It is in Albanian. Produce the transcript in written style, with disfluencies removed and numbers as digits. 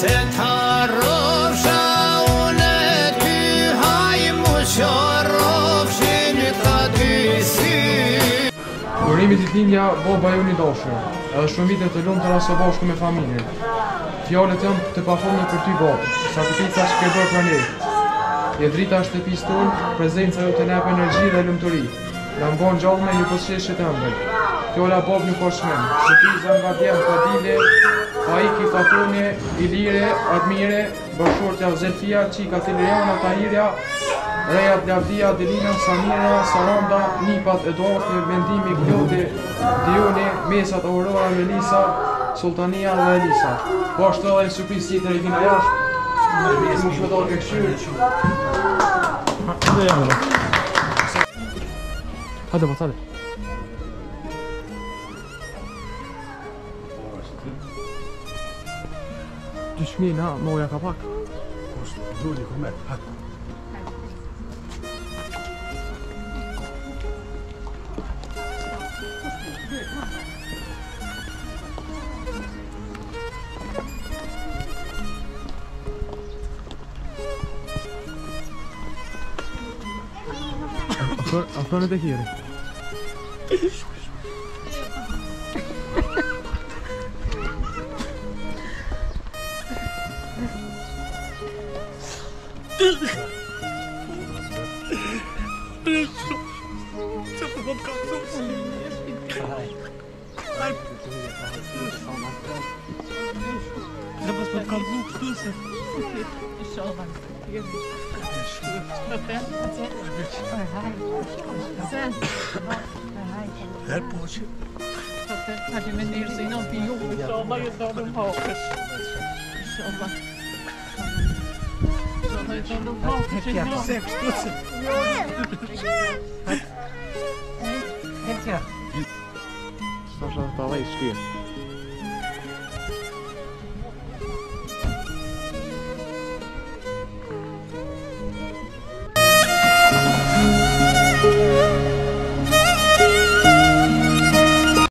Urimi ditëlindja baba ju një dashur, edhe shumë vite të lumtura së bashku me familjen. Fjalët janë të pafundme për ty babë, sakrifica që ke bërë për ne. Je drita shtëpisë tonë, prezenca jote na jep energji dhe lumturi. Na mban gjallë me një përsërisje të ëmbël. Fjolla babë nuk ka shmend, shëtiza nga djemë Fadile, Faiki Fatone, Ilire, Admire, bashkëshortja Zelfia, Qika Tileriana, Tahirja, Rejat Lavdia, Delina, Samira, Saranda, Nipat, Eduardo, Mendimi, Klodi, Dione, Mesat, Aurora, Melisa, Sultania dhe Elisa. Po ashtu edhe një surprizë tjetër i vina jashtë. Më shpëtoj ke këshyrë. Hadi bakalım. Düşmeyin ha, moja kapak. Duli, komet, hadi. Afran'daki yeri. Her poğaça. Hadi meneer zijn op die jongen, inshallah je dan omhoog is. Inshallah. Inshallah je dan omhoog is. Seks tutsun. Heb je? Sasha, ta dhe i shkirë.